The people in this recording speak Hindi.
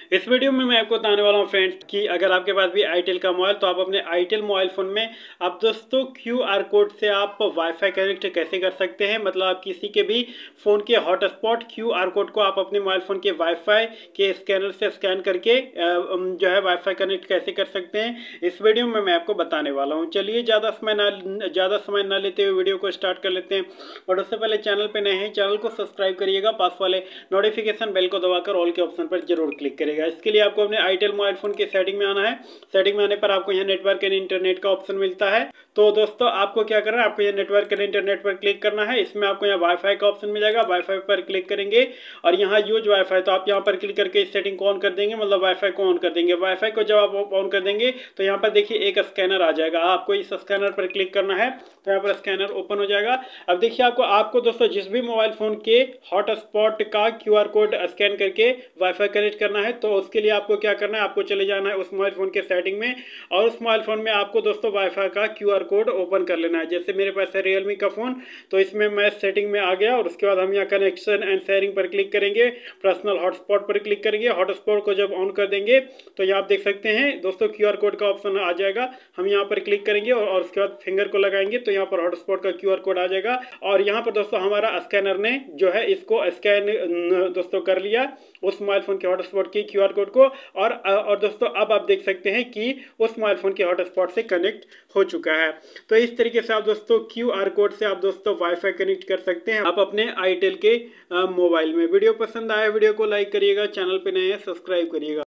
इस वीडियो में मैं आपको बताने वाला हूं फ्रेंड्स कि अगर आपके पास भी आईटेल का मोबाइल तो आप अपने आईटेल मोबाइल फ़ोन में आप दोस्तों क्यूआर कोड से आप वाईफाई कनेक्ट कैसे कर सकते हैं। मतलब आप किसी के भी फ़ोन के हॉटस्पॉट क्यूआर कोड को आप अपने मोबाइल फ़ोन के वाईफाई के स्कैनर से स्कैन करके जो है वाईफाई कनेक्ट कैसे कर सकते हैं, इस वीडियो में मैं आपको बताने वाला हूँ। चलिए ज़्यादा समय ना लेते हुए वीडियो को स्टार्ट कर लेते हैं। और उससे पहले चैनल पर नए हैं, चैनल को सब्सक्राइब करिएगा, पास वाले नोटिफिकेशन बेल को दबाकर ऑल के ऑप्शन पर जरूर क्लिक करिएगा। इसके लिए आपको अपने आईटेल मोबाइल फोन की सेटिंग में आना है। सेटिंग में आने पर आपको यहाँ नेटवर्क एंड इंटरनेट का ऑप्शन मिलता है। तो दोस्तों आपको क्या करना है, आपको ये नेटवर्क एंड इंटरनेट पर क्लिक करना है। इसमें आपको यहाँ वाईफाई का ऑप्शन मिल जाएगा, वाईफाई पर क्लिक करेंगे और यहाँ यूज वाईफाई, तो आप यहाँ पर क्लिक करके इस सेटिंग को ऑन कर देंगे, मतलब वाईफाई को ऑन कर देंगे। वाईफाई को जब आप ऑन कर देंगे तो यहाँ पर देखिए एक स्कैनर आ जाएगा, आपको इस स्कैनर पर क्लिक करना है तो यहाँ पर स्कैनर ओपन हो जाएगा। अब देखिए आपको दोस्तों जिस भी मोबाइल फोन के हॉटस्पॉट का क्यूआर कोड स्कैन करके वाईफाई कनेक्ट करना है तो उसके लिए आपको क्या करना है, आपको चले जाना है उस मोबाइल फोन के सेटिंग में और उस मोबाइल फोन में आपको दोस्तों वाईफाई का क्यूआर कोड ओपन कर लेना है। जैसे मेरे पास है रियलमी का फोन, तो इसमें मैं सेटिंग में आ गया और उसके बाद हम यहाँ कनेक्शन एंड शेयरिंग पर क्लिक करेंगे, पर्सनल हॉटस्पॉट पर क्लिक करेंगे। हॉटस्पॉट को जब ऑन कर देंगे तो यहाँ आप देख सकते हैं दोस्तों क्यूआर कोड का ऑप्शन आ जाएगा। हम यहाँ पर क्लिक करेंगे और उसके बाद फिंगर को लगाएंगे तो यहाँ पर हॉटस्पॉट का क्यूआर कोड आ जाएगा और यहाँ पर दोस्तों हमारा स्कैनर ने जो है इसको स्कैन दोस्तों कर लिया उस मोबाइल फोन के हॉटस्पॉट की क्यूआर कोड को। और दोस्तों अब आप देख सकते हैं कि उस मोबाइल फोन के हॉटस्पॉट से कनेक्ट हो चुका है। तो इस तरीके से आप दोस्तों क्यूआर कोड से आप दोस्तों वाईफाई कनेक्ट कर सकते हैं आप अपने आईटेल के मोबाइल में। वीडियो पसंद आया वीडियो को लाइक करिएगा, चैनल पे नए हैं सब्सक्राइब करिएगा।